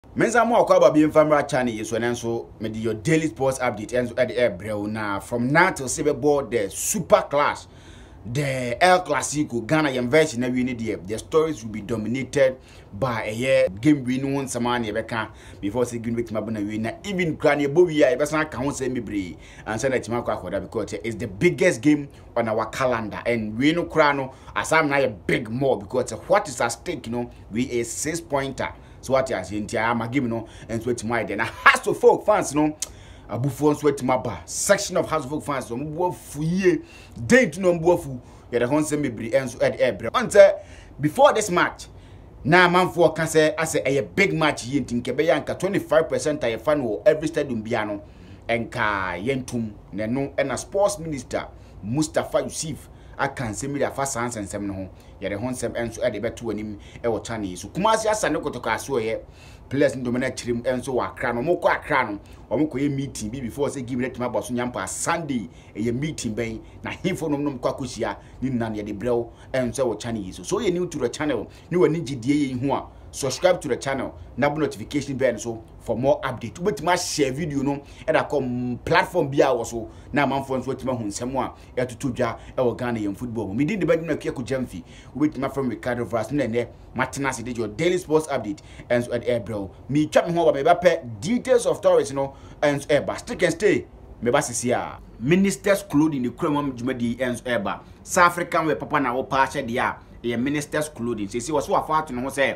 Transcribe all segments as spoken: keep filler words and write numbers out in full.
Menza mo akwa be family channel yeso nenso me di your daily sports update enso at the air brew na from now till sebe board the super class the El Clasico Ghana yam version na win the the stories will be dominated by a year game win one samani e beka before say game wetin mabuna win na even kran e bo wi a e besa ka ho say mebre and say na tima akwa akwa because it's the biggest game on our calendar and we no kra no asam na a big more because what is at stake, you know, we a six pointer. So what you say ntia ma game no enso etima ide na House of Folk fans no abufu enso etima ba section of House of Folk fans no mboafu ye dent no mboafu ye the hon say mebri enso ed ebre until before this match na manfo kan say as a big match ye ntinke be yanka twenty-five percent ay fan wo every stadium bia no enka yentum ne no na sports minister Mustafa Yusuf akan se media fa sans ensem no ho ye de hon sem enso e de beto anim e wo channel so Kumasi asane kotoka so ye players ndo mena chirim enso wa akra no moko akra no omko ye meeting bi before say give let ma boso nyampa Sunday e ye meeting ben na himfo no no kwa kosia ni nan ye de brew enso wo channel so so ye new to the channel ni wani gidie ye hu a subscribe to the channel na notification bell so for more update wetima share video no e da come platform bia wo so na manfo nso wetima hu nsem a etotodwa e wo Ghana yam football me din de badi na kieko jamfi wetima from Ricardo Vras na ne matena se de your daily sports update and so at air bro me twa me ho ba me ba pe details of stories no and so ba stick and stay me ba sisia ministers clothing the kramam jumadi and so eba South African we papa na wo pa hye de a e ministers clothing se se wo so afa ato no ho se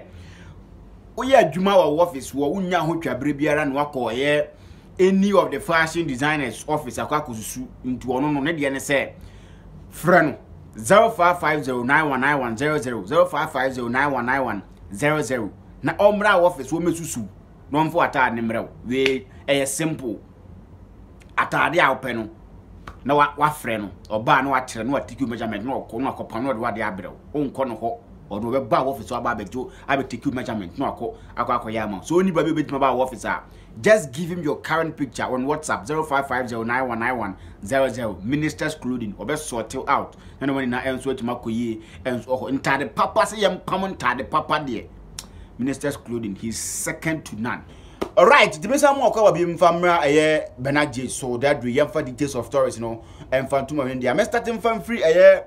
oya adwuma wa office wo unya ho twabere biara na wakoye any of the fashion designers office akwakosusu nti ono no ne de ne se fra no zero five five zero nine one nine one zero zero zero five five zero nine one nine one zero zero na omra office wo mesusu no mfo atade ne mrew we e simple atade a ope no na wa wa frɛ no oba na wa kire no atiki measurement no okɔ no akɔpa no de wa de abrew onkɔ no ho odo be ba office wa ba bejo abetake measurement no akɔ akɔ akɔ ya ma so oni ba be betima ba office a just give him your current picture on WhatsApp zero five five zero nine one nine one zero zero ministers clothing obe sort out na no na enso atima koyi enso ntade papa se yam pam ntade papa de ministers clothing he's second to none. All right, the best I'm going to be in family, Benaje, so that we have for details of stories, you know, and for two India. I'm starting from free, a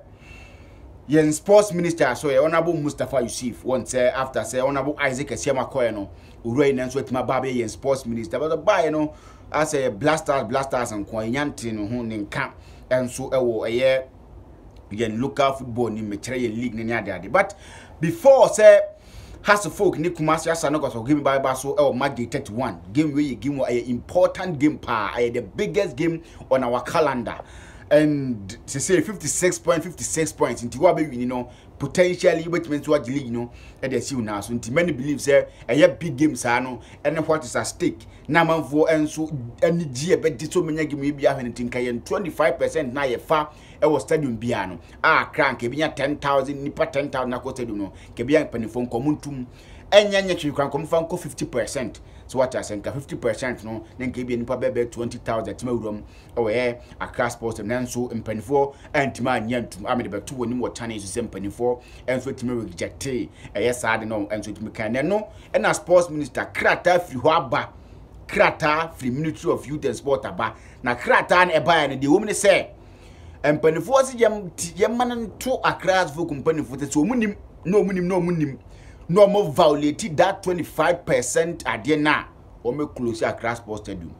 yen sports minister, so honorable Mustafa Yusuf, once after say honorable Isaac Asiama Koyano, who ran and sweat my baby yen sports minister, but the buy, you know, as a blasters, blasters, and Koyantin, who in camp, and so a year yen local football in Material League, near daddy. But before, say, House of Folk ni Kumasi asane go so game by baso e o match day thirty-one game wey game a important game pa the biggest game on our calendar and to say fifty-six point fifty-six points into what be you know potentially between to the league you know e dey see now so many believe say a big game sa no and what is at stake na manfo enso ani gi e be di so many game bi ahwe ntinka ye twenty-five percent na ye fa e wo stadium bia no ah crank e bia ten thousand nipa ten thousand na ko stadium no ke bia panifo nkomuntum enya nya twi kran komfa nko fifty percent so what I say fifty percent no nenke bia nipa be twenty thousand tima wurom o e Accra Sports na nso mpanifo antima nyantum amede be to woni mo channel so mpanifo enso tima reject e yes sad no enso tima kan no e na sports minister krata free ho aba krata free ministry of youth and sport aba na krata na e ba ya ne de wo me say empanifo si yem yem man to Accra Folk mpanifo te so munim no munim no munim no more violated that twenty-five percent ade na o me close Accra Sports Stadium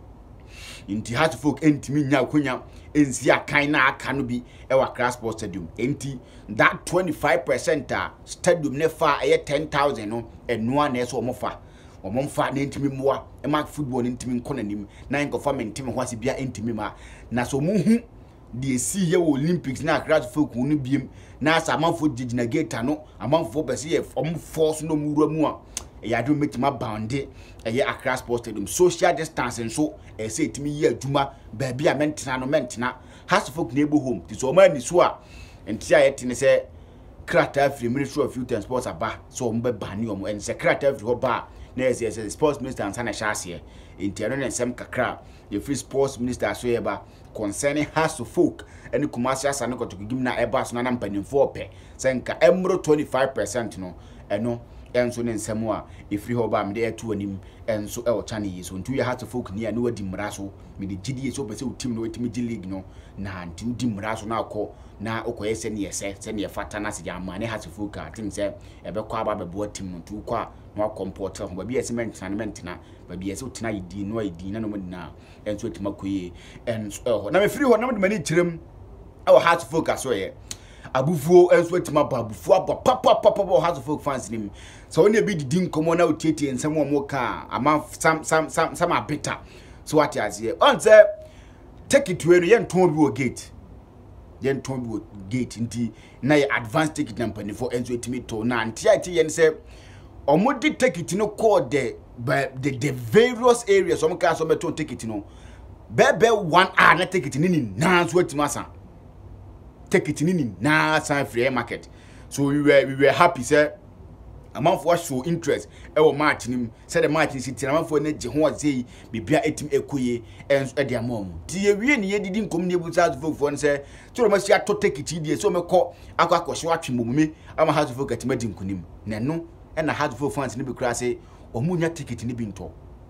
inti House of Folk entimi nya akonya ensi akan na aka no bi e wa Accra Sports Stadium enti that twenty-five percent a stadium ne fa e ten thousand no eno na eso mo fa o mo fa na entimi moa e ma football entimi nkonanim na nkofa mentimi ho ase bia entimi ma na so mu hu the see here Olympics na Accra Folk no biem na asamafo gigina gate no amanfo be se from force no mura mu a e ya do metima bounde e ye Accra Sports Stadium social distance so e se etimi ye aduma ba bia mentena no mentena House of Folk neighbor home ti so ma ni so a enti ayete ne se krata free ministry of youth and sports aba so mo be bani o mo en se krata free ho ba na yes yes sports minister and sana shase enti ano ne sem kakra the free sports minister so eba concerning House of Folk and Kumasi asane ko to gim na eba so na mpanimfo ope se nka emro twenty-five percent no eno enso ne nsɛm a efiri hɔ ba me de eto anim enso e o channel yi so ntu ya heart folk ni a no wadi mmara so me de gidie so pese o team no wetimi gi league no na nti udi mmara so na akɔ na okoye se ne yese se ne fata na se jama ne heart folk a team se ebe kɔ aba bebo team no ntu kɔ a no comport ho ba bi ese mentina na ba bi ese otina yidi no yidi na no modina enso etima koye enso na me firi hɔ na me de mani kyerem e heart folk aso ye abufuo enso etima ba abufuo aba papa papa heart folk fans nim so when you be didin komo na otietie nsem wo mo ka ama sam sam sam sam abeta so what as here on say take it to yen ton bi o gate yen ton bi o gate nti na ye advance ticket number ni for enso etimi to na nti ati yen say omo di ticket no call the the the various areas omo ka so meto ticket no bebe one hour na ticket ni ni na so etima san ticket ni ni na san free market so we were we were happy say amount for show interest e wo match nim say the match is tina amount for na je ho azei bibia etim ekoye enso e de amom ti ye wie ne ye didi nkom ne ebu south folk for say to ma sia to take it die so me kɔ akɔ akɔhwe atwe momume ama south folk atima di nkonim na no e na south folk fans ne be kura say omunya ticket ne bi nto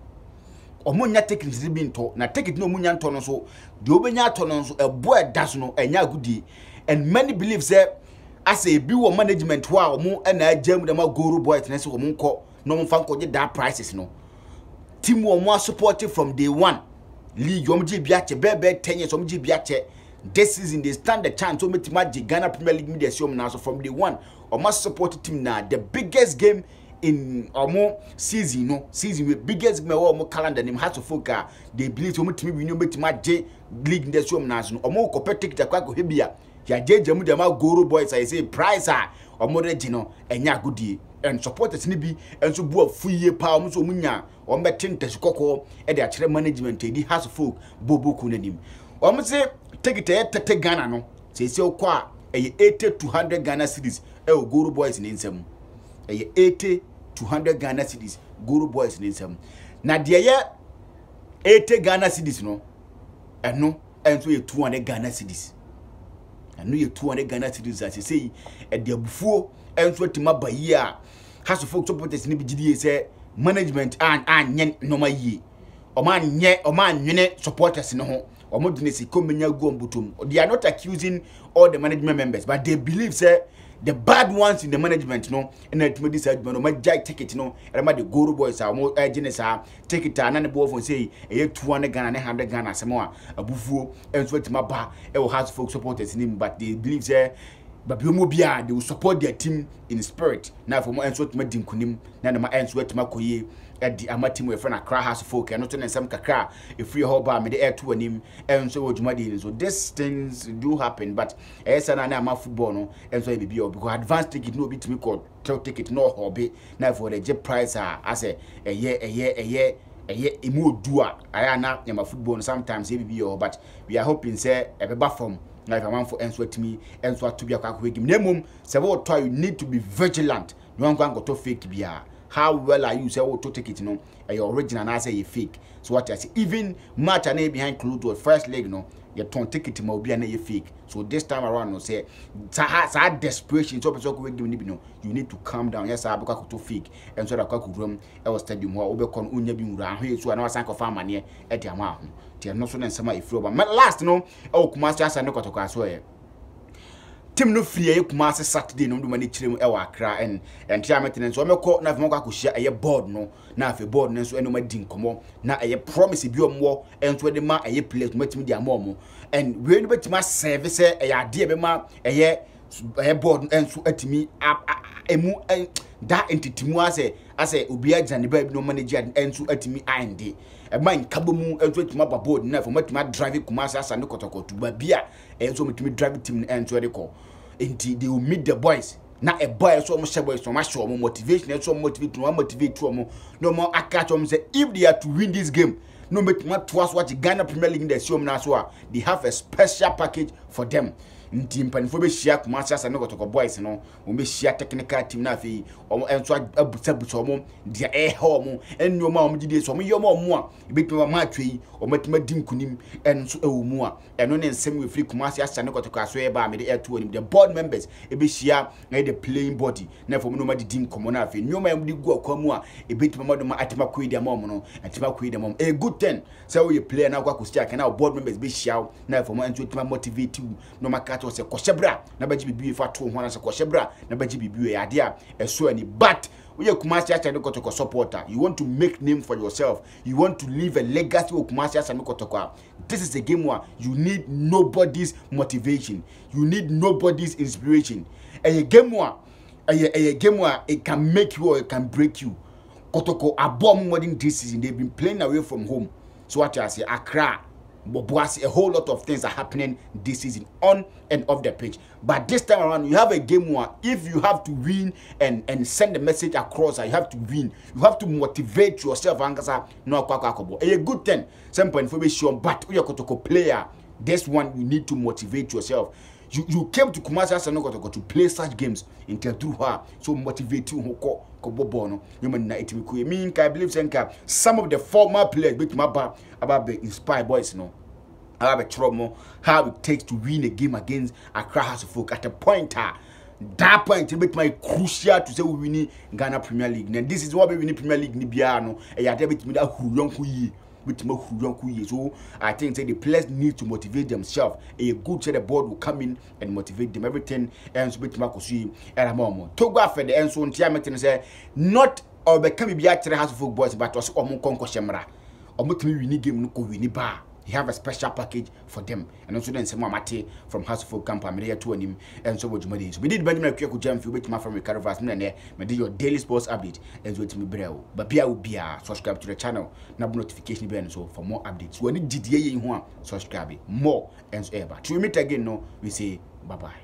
omunya ticket ne bi nto na ticket no omunya nto no so de obenya ato no so ebo e da so no enya agudie and many believe say as a bi wo management wa omo na agam dem Goro Boys na se omo nko no mo fa nko ge that prices no team wo mo support from day one league omo ji bia che bebe ten years omo ji bia che this season they stand the chance omo team agi Ghana Premier League media see omo na so from day one omo support team na the biggest game in omo season no season with biggest game omo calendar nim Hearts of Folk they believe omo team win omo team agi league media see omo na so omo ko ticket akwa ko hebia ya jeje mu dem Goro Boys I say price ah omoregi no enya agudie and supporters ni bi enso bu afuye pa omo so munya omo betente sikoko e de akere management edi Hearts of Folk boboku nanim omo say ticket e tete Ghana no say say okwa e eighty to one hundred Ghana cedis e o Goro Boys ni nsam e eighty to one hundred Ghana cedis Goro Boys ni nsam na de ye eighty Ghana cedis no eno enso ye two hundred Ghana cedis anu ye two hundred Ghana cedis as say e de abufuo enso tima bayi a Hearts of Folk supporters ni bigidie say management an anye noma yi o ma nye o ma nwene supporters no ho o mo dine si komenya gombutum they are not accusing all the management members but they believe say the bad ones in the management no and that me decide no ma jai ticket no e ma the Goro Boys a mo agene sa ticket na ne bo fon say e two hundred Ghana ne one hundred Ghana asemo a abufuo enso tima ba e wo Hearts of Folk supporters ni but they believe say babi omo bia they will support their team in spirit na for mo enso tima dinkunim na na ma enso tima koye edi amatim we friend Accra Hearts of Folk and not nsem kakra e free ho ba me the air to anim enso odwuma dey so these things do happen but e say na na ma football no enso e bibi o because advance ticket no bitimi call tell ticket no hobby na for the j price a as e eye eye eye eye emu odua aya na ma football sometimes e bibi o but we are hoping say e be ba from na if a man for enso atimi enso atobia kwa kwa game nemum say what you need to be vigilant you wan go to fake bia. How well are you say oh to take it no a your original na say you fake so what I say even match and behind closed door first leg no you turn ticket ma obi na you fake so this time around no say sa desperation so person go give no you need to calm down yes I because to fake and so that kwa room e was stadium ho obekon unya bi nwura ahwe so na wasan ko fa amane e de ama ho tie no so na nsema ifro ba last no e Kumasi asa ne kotokwa so ye team no free e Kumasi Saturday no nduma ne kirem e wa Accra en entia maintenance o mekọ na famo kwa hia eye board no na afi board no so eno ma di nkomo na eye promise bi omwo enso de ma eye place matimi di amomo and we no betima service eye ade be ma eye eye board enso atimi emu da entity mu ase ase obi agina ne ba bi no manage enso atimi ande e man kabo mu enso atimi ba board na famo atimi drive Kumasi asa ne kotokotu ba bia enso matimi drive team enso de ko enti they will meet the boys na a boy so mo share boys so ma show mo motivation so motivate no motivate to mo no more aka to mo say if they are to win this game no make ma to us what Ghana Premier League in the show na so they have a special package for them nti mpanifo be hia Kumasi Asante Kotoko boys no o be hia technical team na afi o enso abusa busa o dia e he o mo enyo ma o gide so mo yom o mo a ebetuma ma atwe o matima dinkunim enso ewo mu a eno ne nsem we free Kumasi Asante Kotoko aso e ba me de ato anim the board members e be hia na the playing body na fo mo no ma di dim komo na afi nyo ma em di gu akwa mu a ebetuma ma do ma atima koyi dia ma o mo no atima koyi dia ma a good thing say we player na kwa kusia kana board members be hia na fo mo enso tima motivate you no makato se koshebra na baji bibi fa to ho na se koshebra na baji bibi e ade a eso ani but we Kumasi Asante Kotoko supporter, you want to make name for yourself, you want to leave a legacy of Kumasi Asante Kotoko. This is a game where you need nobody's motivation, you need nobody's inspiration. A game where a, a game where it can make you or it can break you. Kotoko are bomb more than this season. They've been playing away from home. So what I say, Accra, Boboasi, a whole lot of things are happening this season on and off the pitch. But this time around, you have a game where if you have to win and and send the message across, you have to win. You have to motivate yourself. No, a good thing. Some point information, but we are Kotoko player. This one you need to motivate yourself. You you came to Kumasi Asante Kotoko to play such games in Telduha, so motivate you hoko kobobono. You man na itimiku. I mean, I believe senka some of the former players bit maba about the inspired boys, no. I have a trouble how it takes to win a game against Accra House of Folk at a point. That point it make my crucial to say we win Ghana Premier League. And this is what we win Premier League ni biano. E ya debit me that who yonku yi. So I think say the players need to motivate themselves. A good say the board will come in and motivate them. Everything ends with Makosi and Momo. Togo for the end so Tiametin say not or become be at House of Folk boys, but also Omo Konko Shemra. Omutimi wini game no ko wini ba. He have a special package for them. And also then Samuel Mate from House of Folk Camp America to him and so what you so we did Benjamin Kweku Jam for which my from Ricardo Vaz Mene, me did your daily sports update and so to me breo. But be will be subscribe to the channel, now notification bell so for more updates. When it did ye in one subscribe more and so ever. To meet again no we say bye bye.